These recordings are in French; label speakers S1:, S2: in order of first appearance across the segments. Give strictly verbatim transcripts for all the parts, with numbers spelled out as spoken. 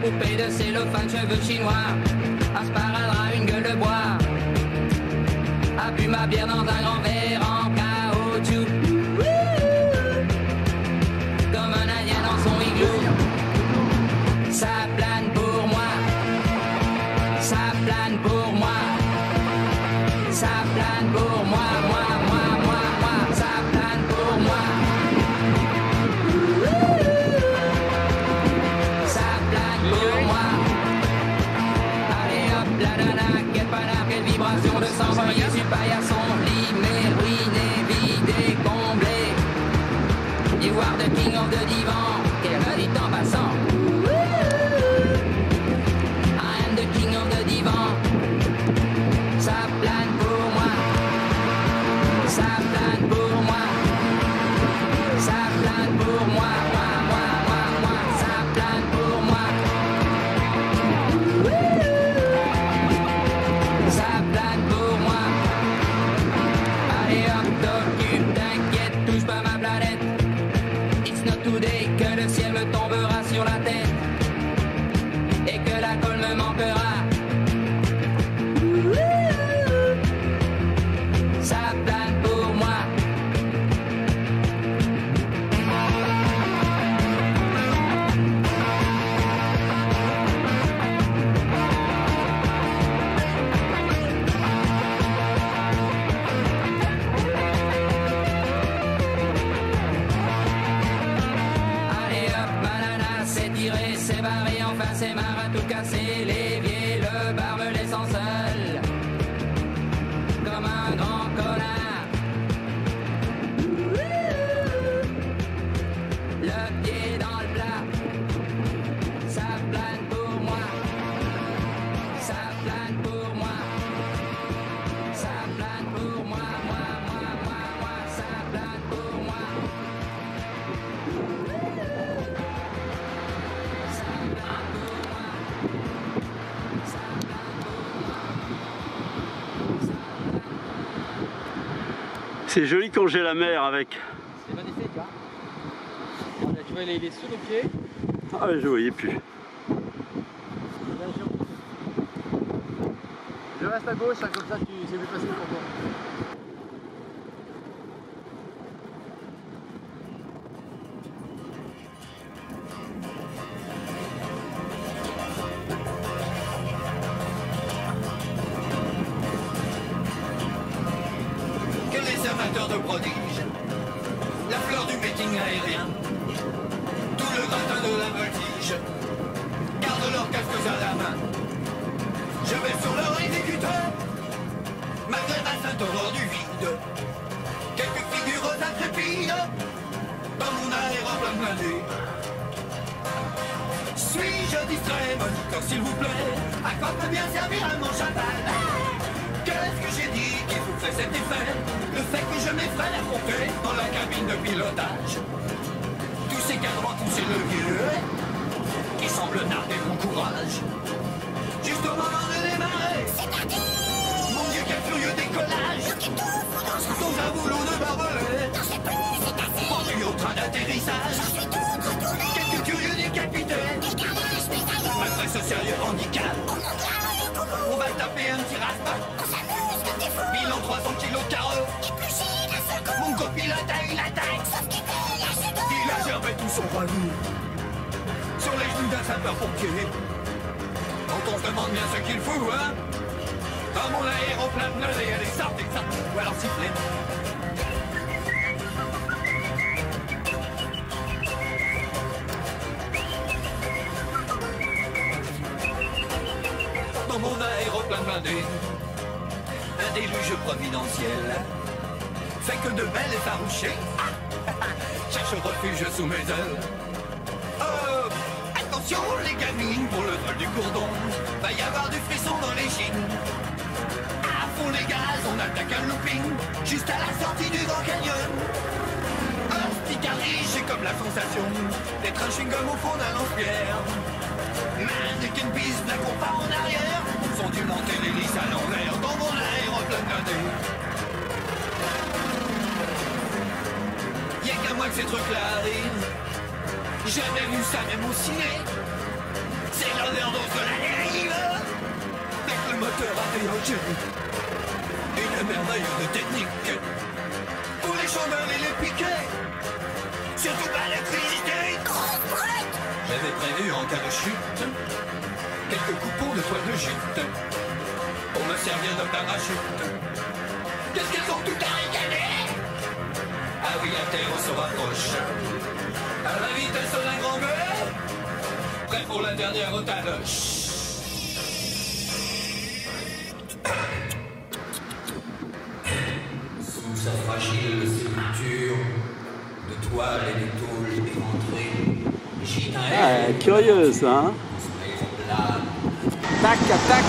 S1: poupée de cellophane, cheveux chinois, un sparadrap, une gueule de bois, a bu ma bière dans un grand verre en caoutchouc, comme un indien dans son igloo. Ça plane pour moi, ça plane pour moi, ça plane pour moi, moi, moi, moi, moi, ça plane pour moi. Ça plane pour moi. Allez hop, la nana, quelle panard, quelle vibration de sang, je suis paillasson, limé, ruiné, vidé, comblé. You are the king of the divan, qu'elle me dit en passant. Ça plane pour moi, ça plane pour moi, ça plane pour moi, moi, moi, moi, moi, ça plane pour moi. Ça plane pour moi. Allez hop, t'occupe, t'inquiète, touche pas ma planète. It's not today que le ciel me tombera sur la tête et que la colle me manquera. Ça plane pour moi. Allez hop, banana, c'est tiré, c'est barré, enfin c'est marre à tout casser. L'évier, le bar me laissant seul, comme un grand connard. Le pied dans le plat, ça plane pour moi, ça plane pour moi, ça plane pour moi, moi, moi, moi, moi, ça plane pour moi. Ça plane pour moi, ça plane pour moi.
S2: C'est joli quand j'ai la mer avec.
S3: C'est magnifique, hein. Là, tu vois, il est sous le pied.
S2: Ah, je voyais plus.
S3: Là, je... je reste à gauche, hein, comme ça, tu c'est plus facile pour toi.
S4: Que les amateurs de prodiges, la fleur du meeting aérien, tout le gratin de la voltige, gardent leurs casques à la main. Je vais sur leur exécuteur, malgré ma sainte horreur du vide. Quelques figures intrépides, dans mon aéroplane blindé. Suis-je distrait, moniteur, s'il vous plaît? À quoi peut bien servir un manche à balles? Qu'est-ce que j'ai dit qui vous fait cet effet? Le fait que je m'effraie d'affronter dans la cabine de pilotage tous ces cadrans, tous ces leviers qui semblent narguer mon courage. Juste au moment de démarrer, c'est parti! Mon Dieu, quel furieux décollage! Dans un boulot de barbelé, pendu au train d'atterrissage, quelques curieux décapités, malgré ce sérieux handicap. On va taper un petit raspa. Bilan trois cents kilos de carreau. Mon copilote a eu l'attaque. Il a germé tout son ragoût sur les genoux d'un sapeur-pompier. Quand on se demande bien ce qu'il fout, hein. Dans mon aéroplane blindé, elle est sortie de ça. Ou alors siffler. Dans mon aéroplane blindé, un déluge providentiel fait que de belles effarouchées cherchent refuge sous mes ailes. Oh, attention les gamines, pour le vol du cordon, va y avoir du frisson dans les chines. À fond les gaz, on attaque un looping, juste à la sortie du Grand Canyon. Hosticarie, j'ai comme la sensation d'être un chewing-gum au fond d'un lance-pierre. Mannequin Beast, la compas en arrière, sont dû monter l'hélice à l'envers dans mon aéroplane blindé. Y'a qu'à moi que ces trucs-là arrivent. Jamais vu ça même au ciné. C'est là regardons cela dérive. Avec le moteur à déhanché. Une merveille de technique. Pour les chandelles et les piquets. Surtout pas l'électricité. J'avais prévu en cas de chute quelques coupons de toile de jute pour me servir de parachute. Qu'est-ce qu'elles ont tout à ricaner? Ah oui, la terre se rapproche. À la vitesse d'un grand gueulet. Prêt pour la dernière taloche. Sous sa fragile sépulture de toile et de tôle éventrée, gîte un
S2: Ah, curieux ça, hein?
S3: Tac, tac.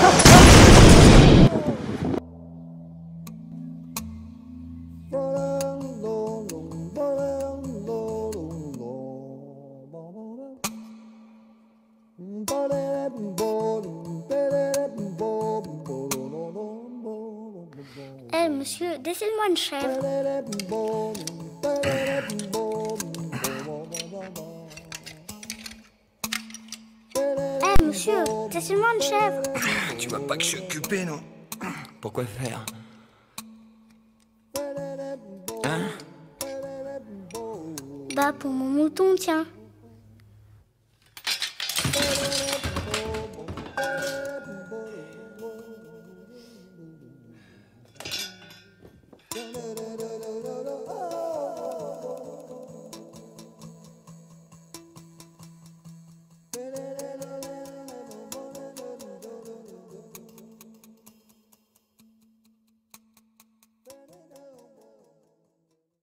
S5: Eh monsieur, dessine-moi une chèvre. Eh monsieur, dessine-moi une chèvre.
S4: Tu vois pas que je suis occupé, non? Pourquoi faire?
S5: Bah pour mon mouton, tiens.